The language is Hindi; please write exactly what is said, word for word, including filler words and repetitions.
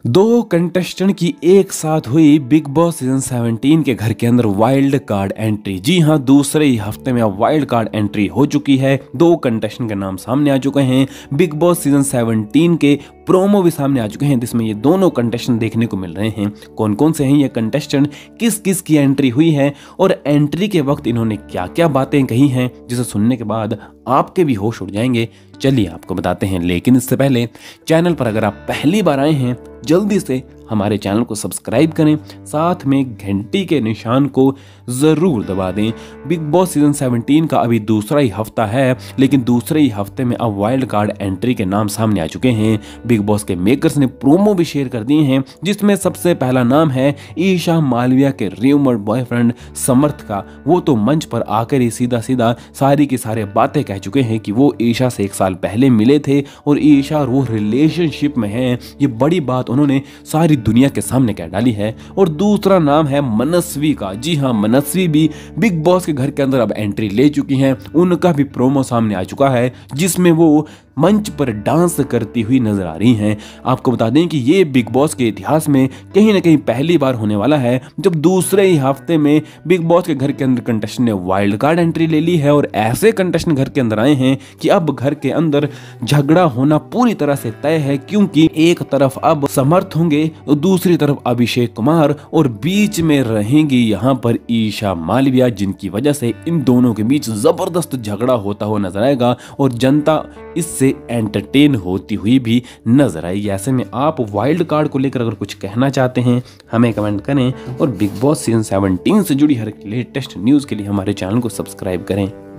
दो कंटेस्टेंट की एक साथ हुई बिग बॉस सीजन सत्रह के घर के अंदर वाइल्ड कार्ड एंट्री। जी हां, दूसरे ही हफ्ते में अब वाइल्ड कार्ड एंट्री हो चुकी है। दो कंटेस्टेंट के नाम सामने आ चुके हैं। बिग बॉस सीजन सत्रह के प्रोमो भी सामने आ चुके हैं जिसमें ये दोनों कंटेस्टेंट देखने को मिल रहे हैं। कौन कौन से हैं ये कंटेस्टेंट, किस किस की एंट्री हुई है और एंट्री के वक्त इन्होंने क्या क्या बातें कही हैं जिसे सुनने के बाद आपके भी होश उड़ जाएंगे। चलिए आपको बताते हैं, लेकिन इससे पहले चैनल पर अगर आप पहली बार आए हैं जल्दी से हमारे चैनल को सब्सक्राइब करें, साथ में घंटी के निशान को जरूर दबा दें। बिग बॉस सीजन सत्रह का अभी दूसरा ही हफ्ता है, लेकिन दूसरे ही हफ्ते में अब वाइल्ड कार्ड एंट्री के नाम सामने आ चुके हैं। बिग बॉस के मेकर्स ने प्रोमो भी शेयर कर दिए हैं जिसमें सबसे पहला नाम है ईशा मालविया के रूमर्ड बॉयफ्रेंड समर्थ का। वो तो मंच पर आकर ही सीधा सीधा सारी की सारी बातें कह चुके हैं कि वो ईशा से एक साल पहले मिले थे और ईशा और वो रिलेशनशिप में है। ये बड़ी बात उन्होंने सारी दुनिया के सामने कह डाली है। और दूसरा नाम है मनस्वी का। जी हां, मनस्वी भी बिग बॉस के घर के अंदर अब एंट्री ले चुकी हैं। उनका भी प्रोमो सामने आ चुका है जिसमें वो मंच पर डांस करती हुई नजर आ रही हैं। आपको बता दें कि ये बिग बॉस के इतिहास में कहीं ना कहीं पहली बार होने वाला है जब दूसरे ही हफ्ते में बिग बॉस के घर के अंदर कंटेस्टेंट ने वाइल्ड कार्ड एंट्री ले ली है और ऐसे कंटेस्टेंट घर के अंदर आए हैं कि अब घर के अंदर झगड़ा होना पूरी तरह से तय है, क्योंकि एक तरफ अब समर्थ होंगे और दूसरी तरफ अभिषेक कुमार और बीच में रहेंगी यहाँ पर ईशा मालविया, जिनकी वजह से इन दोनों के बीच जबरदस्त झगड़ा होता हुआ नजर आएगा और जनता इससे एंटरटेन होती हुई भी नजर आएगी। ऐसे में आप वाइल्ड कार्ड को लेकर अगर कुछ कहना चाहते हैं हमें कमेंट करें और बिग बॉस सीजन सत्रह से जुड़ी हर लेटेस्ट न्यूज़ के लिए हमारे चैनल को सब्सक्राइब करें।